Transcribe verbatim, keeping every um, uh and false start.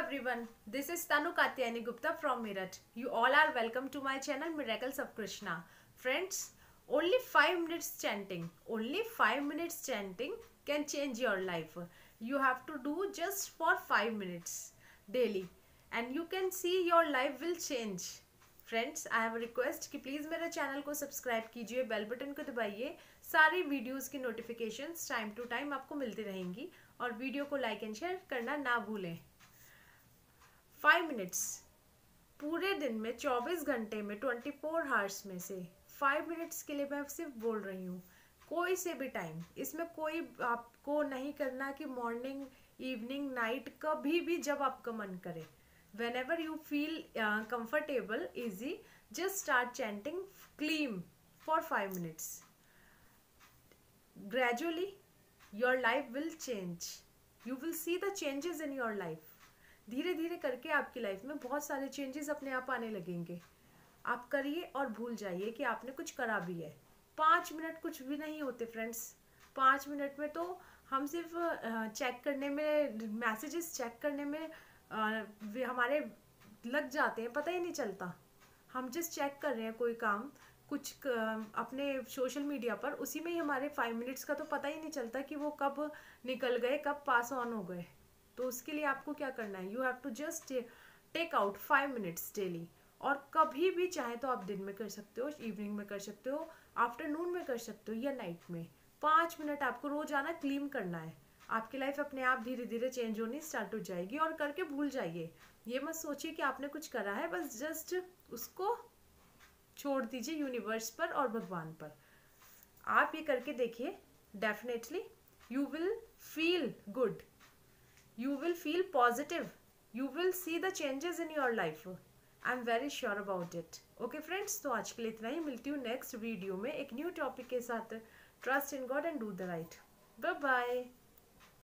everyone, this is Tanu Katyani Gupta from Meerut. You all are welcome to my channel Miracles of Krishna. Friends, only five minutes chanting, only five minutes chanting can change your life. You have to do just for five minutes daily and you can see your life will change. Friends I have request कि please मेरे channel को subscribe कीजिए, bell button को दबाइए, सारी videos की notifications time to time आपको मिलती रहेंगी और वीडियो को लाइक एंड शेयर करना ना भूलें। फाइव मिनट्स पूरे दिन में, चौबीस घंटे में, ट्वेंटी फोर हावर्स में से फाइव मिनट्स के लिए मैं सिर्फ बोल रही हूँ। कोई से भी टाइम, इसमें कोई आपको नहीं करना कि मॉर्निंग, इवनिंग, नाइट, कभी भी जब आपका मन करे। Whenever you feel uh, comfortable, easy, just start chanting clean for five minutes. Gradually, your life will change. You will see the changes in your life. धीरे धीरे करके आपकी लाइफ में बहुत सारे चेंजेस अपने आप आने लगेंगे। आप करिए और भूल जाइए कि आपने कुछ करा भी है। पाँच मिनट कुछ भी नहीं होते फ्रेंड्स। पाँच मिनट में तो हम सिर्फ चेक करने में, मैसेजेस चेक करने में Uh, वे हमारे लग जाते हैं, पता ही नहीं चलता। हम जस्ट चेक कर रहे हैं कोई काम, कुछ अपने सोशल मीडिया पर, उसी में ही हमारे फाइव मिनट्स का तो पता ही नहीं चलता कि वो कब निकल गए, कब पास ऑन हो गए। तो उसके लिए आपको क्या करना है, you have to just take out five minutes daily. और कभी भी चाहे तो आप दिन में कर सकते हो, इवनिंग में कर सकते हो, आफ्टरनून में कर सकते हो या नाइट में। पाँच मिनट आपको रोज आना क्लीन करना है। आपकी लाइफ अपने आप धीरे धीरे चेंज होनी स्टार्ट हो जाएगी। और करके भूल जाइए, ये मत सोचिए कि आपने कुछ करा है, बस जस्ट उसको छोड़ दीजिए यूनिवर्स पर और भगवान पर। आप ये करके देखिए, definitely you will feel good, you will feel positive, you will see the changes in your life. I am very sure about it. Okay friends, तो आज के लिए इतना ही। मिलती हूँ नेक्स्ट वीडियो में एक न्यू टॉपिक के साथ। Trust in God and do the right. Bye bye.